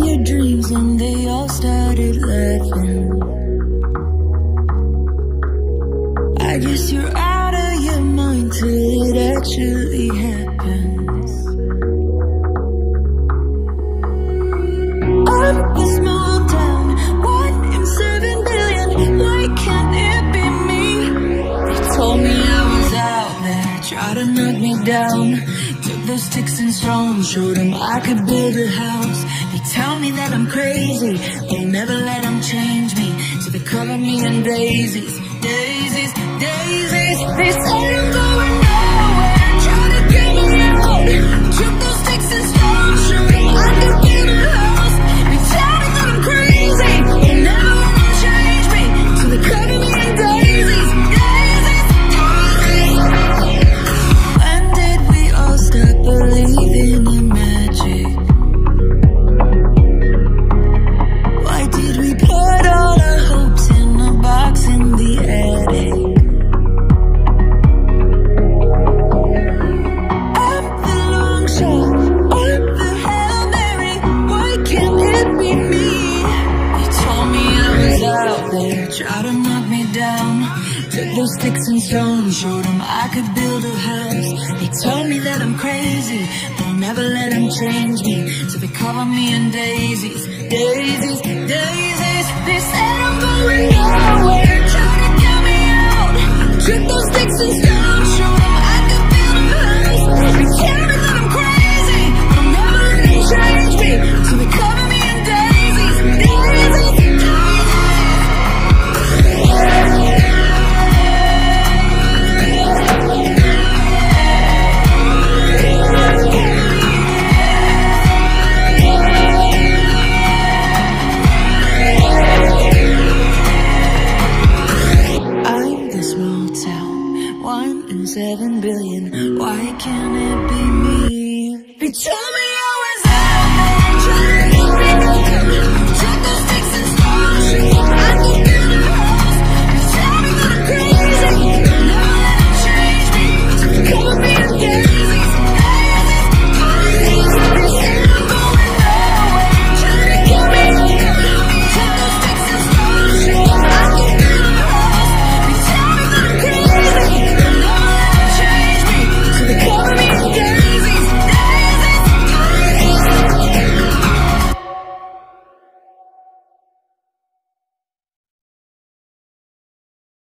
your dreams and they all started laughing. I guess you're out of your mind till it actually happens. I'm a small town, 1 in 7 billion. Why can't it be me? They told me I was out there, tried to knock me down. Took those sticks and stones, showed them I could build a house. They tell me that I'm crazy, they'll never let them change me. So they cover me in daisies, daisies, daisies. They say I'm going nowhere, try to get me out. Took those sticks and stones, showed them I could build a house. They tell me that I'm crazy, they'll never let them change me. So they cover me in daisies, daisies, daisies. When did we all stop believing in magic? Why did we put all our hopes in a box in the attic? I'm the long shot, I'm the Hail Mary. Why can't it be me? They told me I was out there, tried to knock me down. Took those sticks and stones, showed them I could build a house. They told me that I'm crazy, they'll never let them change me. So they cover me in daisies, daisies, daisies. They said I'm going nowhere, try to get me out. Took those sticks and stones, showed them I could build a house. They tell me that I'm crazy, they'll never let them change me. So they cover me in daisies, daisies, daisies. I'm the small town, 1 in 7 billion. Why can't it be me? They told me